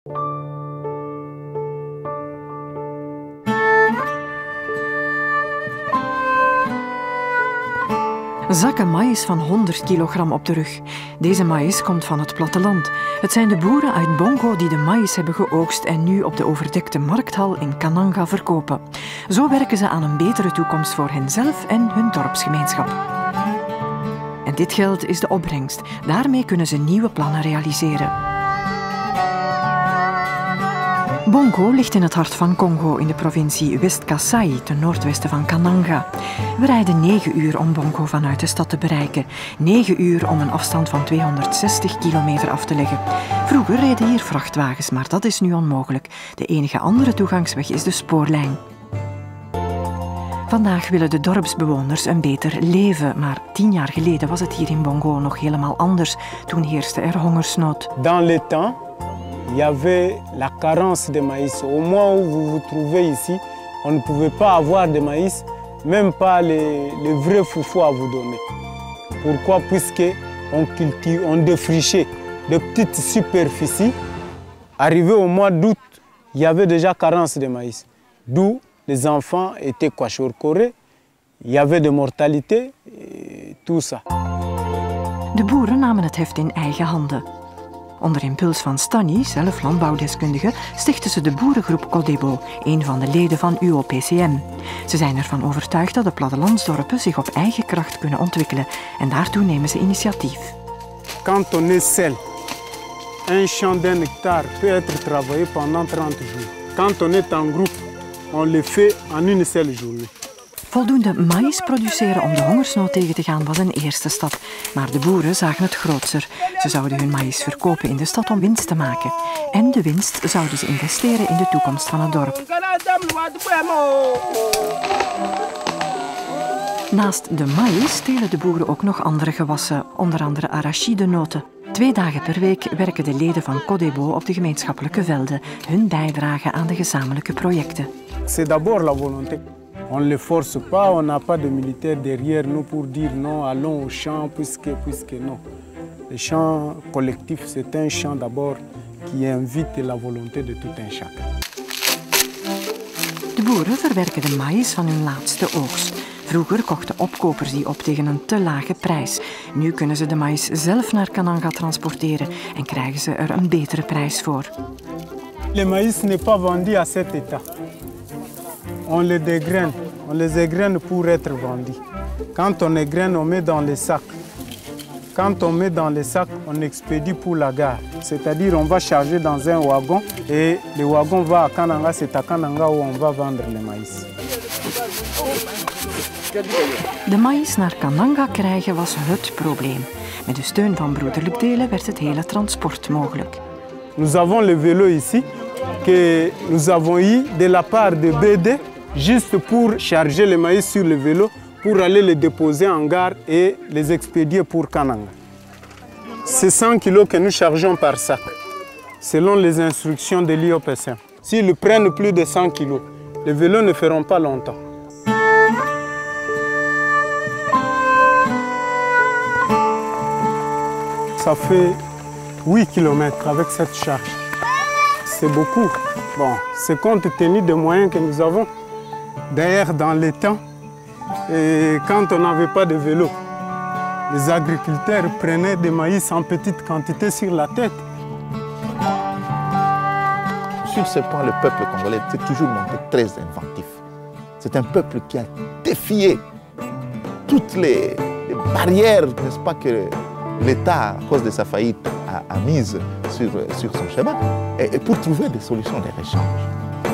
Zakken maïs van 100 kilogram op de rug. Deze maïs komt van het platteland. Het zijn de boeren uit Bongo die de maïs hebben geoogst en nu op de overdekte markthal in Kananga verkopen. Zo werken ze aan een betere toekomst voor henzelf en hun dorpsgemeenschap. En dit geld is de opbrengst. Daarmee kunnen ze nieuwe plannen realiseren. Bongo ligt in het hart van Congo in de provincie West-Kasai, ten noordwesten van Kananga. We rijden 9 uur om Bongo vanuit de stad te bereiken. 9 uur om een afstand van 260 kilometer af te leggen. Vroeger reden hier vrachtwagens, maar dat is nu onmogelijk. De enige andere toegangsweg is de spoorlijn. Vandaag willen de dorpsbewoners een beter leven, maar 10 jaar geleden was het hier in Bongo nog helemaal anders. Toen heerste er hongersnood. Dans le temps, il y avait la carence de maïs. Au moment où vous vous trouvez ici, on ne pouvait pas avoir de maïs, même pas les vrais foufous à vous donner. Pourquoi? Puisque on défrichait de petites superficies. Arrivé au mois d'août, il y avait déjà carence de maïs. D'où les enfants étaient kwashiorkorés, il y avait de mortalité, et tout ça. De boeren namen het heft in eigen handen. Onder impuls van Stanny, zelf landbouwdeskundige, stichten ze de boerengroep Codebo, een van de leden van UOPCM. Ze zijn ervan overtuigd dat de plattelandsdorpen zich op eigen kracht kunnen ontwikkelen en daartoe nemen ze initiatief. Quand on est seul, un champ d'1 hectare peut être travaillé pendant 30 jours. Quand on est en groupe, on le fait en une seule journée. Voldoende maïs produceren om de hongersnood tegen te gaan was een eerste stap. Maar de boeren zagen het grootser. Ze zouden hun maïs verkopen in de stad om winst te maken. En de winst zouden ze investeren in de toekomst van het dorp. Naast de maïs telen de boeren ook nog andere gewassen, onder andere arachidenoten. 2 dagen per week werken de leden van Codebo op de gemeenschappelijke velden, hun bijdrage aan de gezamenlijke projecten. C'est d'abord la volonté. On ne les force pas, on n'a pas de militaires derrière nous pour dire non, allons au champ, puisque non. Le champ collectif, c'est un champ d'abord qui invite la volonté de tout un chacun. De boeren verwerken de maïs van hun laatste oogst. Vroeger kochten opkopers die op tegen een te lage prijs. Nu kunnen ze de maïs zelf naar Kananga transporteren en krijgen ze er een betere prijs voor. Le maïs n'est pas vendu à cet état. On les dégraine. On les égrène pour être vendus. Quand on égrène, on met dans les sacs. Quand on met dans les sacs, on expédie pour la gare. C'est-à-dire on va charger dans un wagon et le wagon va à Kananga, c'est à Kananga où on va vendre le maïs. De maïs naar Kananga krijgen was het probleem. Met de steun van broederlijk delen werd het hele transport mogelijk. Nous avons le vélo ici que nous avons eu de la part de BD juste pour charger le maïs sur le vélo pour aller le déposer en gare et les expédier pour Kananga. C'est 100 kilos que nous chargeons par sac, selon les instructions de l'IOPCM. S'ils prennent plus de 100 kilos, les vélos ne feront pas longtemps. Ça fait 8 km avec cette charge. C'est beaucoup. Bon, c'est compte tenu des moyens que nous avons. D'ailleurs, dans les temps, et quand on n'avait pas de vélo, les agriculteurs prenaient des maïs en petite quantité sur la tête. Sur ce point, le peuple congolais s'est toujours montré très inventif. C'est un peuple qui a défié toutes les barrières, n'est-ce pas, que l'État, à cause de sa faillite, a mises sur son chemin, et pour trouver des solutions de rechange.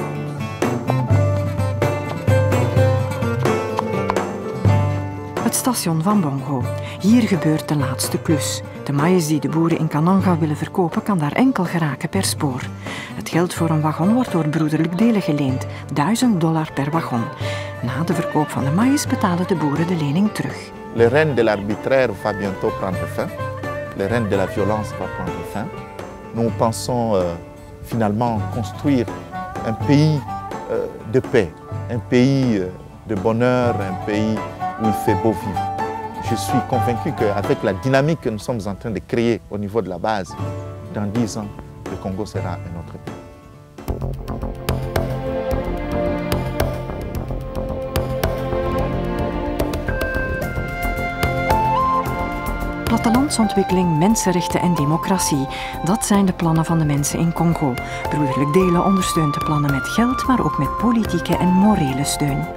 Het station van Bongo. Hier gebeurt de laatste klus. De maïs die de boeren in Kananga willen verkopen kan daar enkel geraken per spoor. Het geld voor een wagon wordt door broederlijk delen geleend, $1000 per wagon. Na de verkoop van de maïs betalen de boeren de lening terug. Le règne de l'arbitraire va bientôt prendre fin. Le règne de la violence va prendre fin. Nous pensons finalement construire un pays de paix, un pays de bonheur, un pays où il fait beau vivre. Je suis convaincu qu'avec la dynamique que nous sommes en train de créer au niveau de la base, dans 10 ans, le Congo sera un autre pays. Plattelandsontwikkeling, mensenrechten en democratie. Dat zijn de plannen van de mensen in Congo. Broederlijk Delen ondersteunt de plannen met geld, maar ook met politieke en morele steun.